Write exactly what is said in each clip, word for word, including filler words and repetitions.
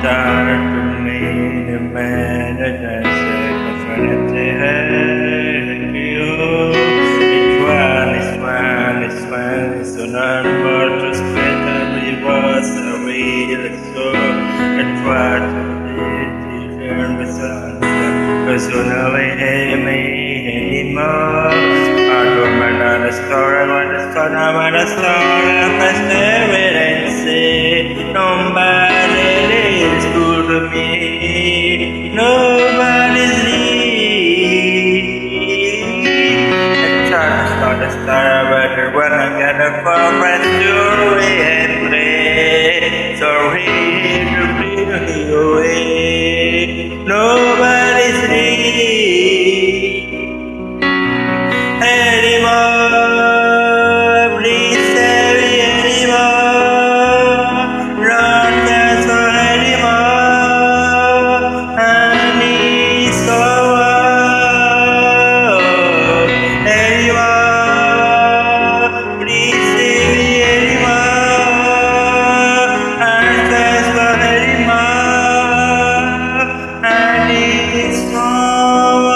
Dark to me, the man that I said was vanity had you. It's one, it's one, it's one, it's not more to spend every was a real soul. It's what you turn the sun, because you never hear me anymore. I don't want the story, I want the story, I want the story, I press it and say, nobody is good to me, nobody's need. I try to start the story, but when I get a progress, jewelry and play, sorry to be away, nobody's need. Anymore, please save me anymore. Not just for anymore. I need someone anymore. Please save me anymore. Not just for anymore. I need someone.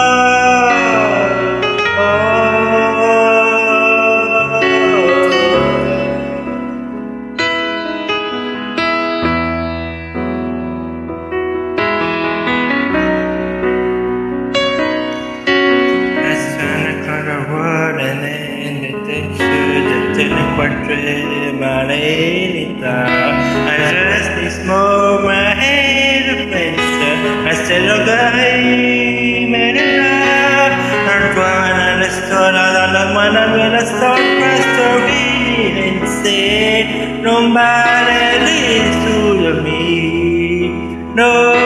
And then they should tell quattro maledetta. I just this moment I had a place. I said, oh, guy, made it up. And one and a store, and one and a store, story and said, nobody leads to me. No.